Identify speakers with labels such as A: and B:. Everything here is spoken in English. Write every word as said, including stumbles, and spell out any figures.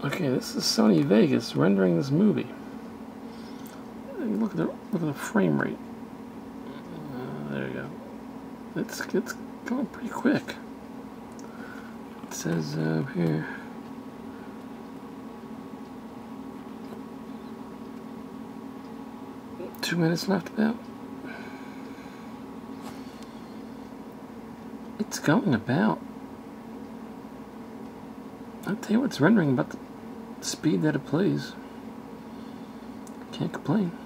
A: Okay, this is Sony Vegas rendering this movie. Look at the look at the frame rate. Uh, there you go. It's it's going pretty quick. It says uh, here. Two minutes left about. It's going about. I'll tell you what, it's rendering about the speed that it plays. Can't complain.